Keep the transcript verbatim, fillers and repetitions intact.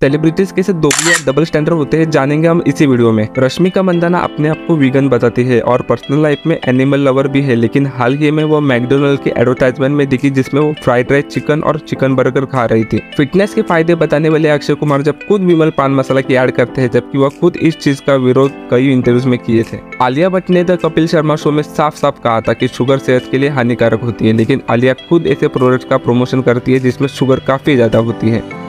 Celebrities कैसे दोगली या double standard होते हैं जानेंगे हम इसी वीडियो में। रश्मिका मंदाना अपने आप को वीगन बताती है और पर्सनल लाइफ में एनिमल लवर भी है, लेकिन हाल ही में वो मैकडोनल्ड के एडवर्टाइजमेंट में दिखी जिसमें वो फ्राइड राइस, चिकन और चिकन बर्गर खा रही थी। फिटनेस के फायदे बताने वाले अक्षय कुमार जब खुद विमल पान मसाला की ऐड करते हैं, जबकि वह खुद इस चीज का विरोध कई इंटरव्यूज में किए थे। आलिया भट्ट ने द कपिल शर्मा शो में साफ साफ कहा था कि शुगर सेहत के लिए हानिकारक होती है, लेकिन आलिया खुद ऐसे प्रोडक्ट का प्रमोशन करती है जिसमें शुगर काफी ज्यादा होती है।